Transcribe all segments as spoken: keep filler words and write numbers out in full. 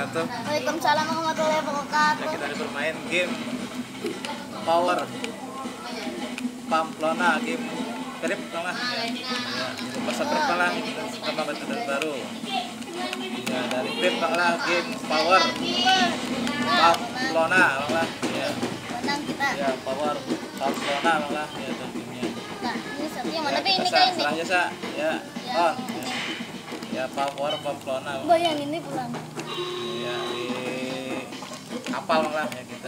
wabarakatuh. Waalaikumsalam warahmatullahi Nah, wabarakatuh. kita ada bermain game Power Pamplona, game grip tau nggak? Ya, ya, pasar berpelang sama metode baru. Ya, dari grip lah game Power Pamplona lah. Ya, Menang kita. ya Power Pamplona lah. Ya, itu gamenya. Nah, ini satu yang mana? Ya, Tapi ini kita kayak sa- ini. serang jasa. Ya, on. Ya, ya Power Pamplona. Bayang ini pulang. Ya, di kapal lah ya kita.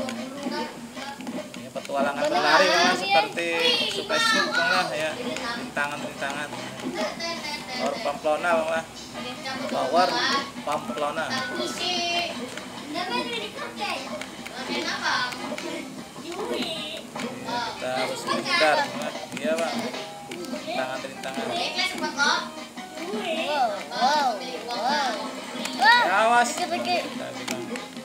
Ya, petualangan berlari lah seperti Super Soup lah ya, rintangan-rintangan. Power Pamplona lah. Power Pamplona. Kita harus menghindar, iya bang. Rintangan-rintangan. Wow, wow, wow. Ya, awas. Dikit-dikit. Kita bilang.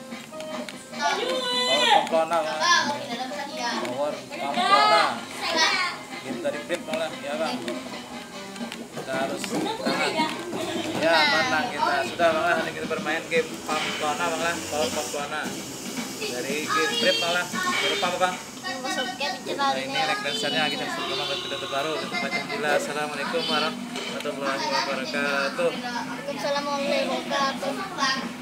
Power Pamplona lah. Power Pamplona. Game dari grip malah, ya bang. Kita harus tangan. Ya menang kita. Sudah bang lah, kita bermain game Pamplona bang lah. Power Pamplona. Dari game grip malah. Berupa apa bang? Subscribe Nah, channel ini ini. like dan share-nya lagi dan sebelum buat video terbaru. Assalamualaikum warahmatullahi wabarakatuh. Waalaikumsalam warahmatullahi wabarakatuh.